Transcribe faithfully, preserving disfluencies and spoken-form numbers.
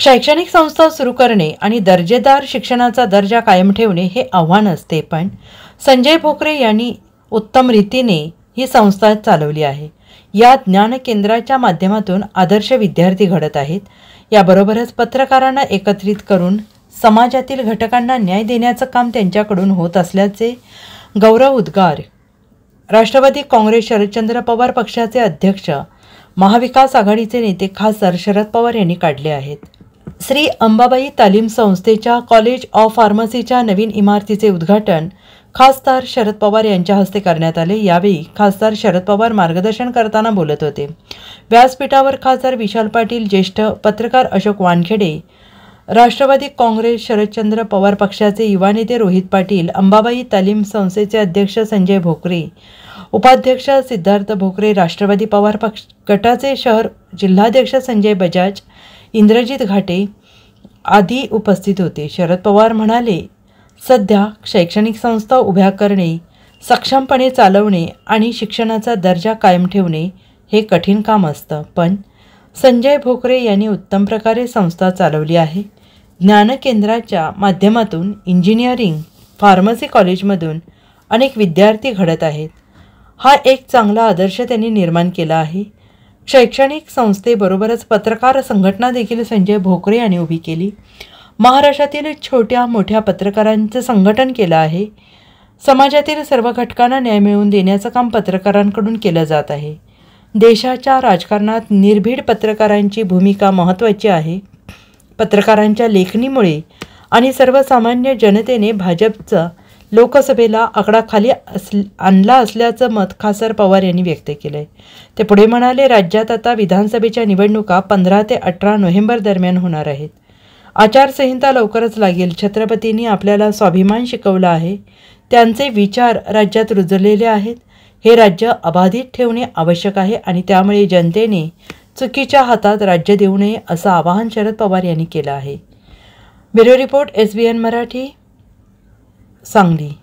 शैक्षणिक संस्था सुरू करणे आणि दर्जेदार शिक्षणाचा दर्जा कायम ठेवणे हे आव्हान असते, पण संजय भोकरे यांनी उत्तम रीतीने ही संस्था चालवली आहे. या ज्ञान केंद्राच्या माध्यमातून आदर्श विद्यार्थी घडत आहेत. याबरोबरच पत्रकारांना एकत्रित करून समाजातील घटकांना न्याय देण्याचं काम त्यांच्याकडून होत असल्याचे गौरव उद्गार राष्ट्रवादी काँग्रेस शरदचंद्र पवार पक्षाचे अध्यक्ष, महाविकास आघाडीचे नेते खासदार शरद पवार यांनी काढले आहेत. श्री अंबाबाई तालीम संस्थेच्या कॉलेज ऑफ फार्मसीच्या नवीन इमारतीचे उद्घाटन खासदार शरद पवार यांच्या हस्ते करण्यात आले. यावेळी खासदार शरद पवार मार्गदर्शन करताना बोलत होते. व्यासपीठावर खासदार विशाल पाटील, ज्येष्ठ पत्रकार अशोक वानखेडे, राष्ट्रवादी काँग्रेस शरदचंद्र पवार पक्षाचे युवा नेते रोहित पाटील, अंबाबाई तालीम संस्थेचे अध्यक्ष संजय भोकरे, उपाध्यक्ष सिद्धार्थ भोकरे, राष्ट्रवादी पवार पक्ष गटाचे शहर जिल्हाध्यक्ष संजय बजाज, इंद्रजित घाटे आदी उपस्थित होते. शरद पवार म्हणाले, सध्या शैक्षणिक संस्था उभ्या करणे, सक्षमपणे चालवणे आणि शिक्षणाचा दर्जा कायम ठेवणे हे कठीण काम असतं, पण संजय भोकरे यांनी उत्तम प्रकारे संस्था चालवली आहे. ज्ञान केंद्राच्या माध्यमातून इंजिनिअरिंग, फार्मसी कॉलेजमधून अनेक विद्यार्थी घडत आहेत. हा एक चांगला आदर्श त्यांनी निर्माण केला आहे. शैक्षणिक संस्थेबरोबरच पत्रकार संघटना देखील संजय भोकरे यांनी उभी केली. महाराष्ट्रातील छोट्या मोठ्या पत्रकारांचं संघटन केलं आहे. समाजातील सर्व घटकांना न्याय मिळवून देण्याचं काम पत्रकारांकडून केलं जात आहे. देशाच्या राजकारणात निर्भीड पत्रकारांची भूमिका महत्त्वाची आहे. पत्रकारांच्या लेखणीमुळे आणि सर्वसामान्य जनतेने भाजपचा लोकसभेला आकडा खाली अस आणला असल्याचं मत खासदार पवार यांनी व्यक्त केलं आहे. ते पुढे म्हणाले, राज्यात आता विधानसभेच्या निवडणुका पंधरा ते अठरा नोव्हेंबर दरम्यान होणार आहेत. आचारसंहिता लवकरच लागेल. छत्रपतींनी आपल्याला स्वाभिमान शिकवला आहे. त्यांचे विचार राज्यात रुजलेले आहेत. हे राज्य अबाधित ठेवणे आवश्यक आहे आणि त्यामुळे जनतेने चुकीच्या हातात राज्य देऊ नये असं आवाहन शरद पवार यांनी केलं आहे. Bureau report, S B N Marathi, Sangli.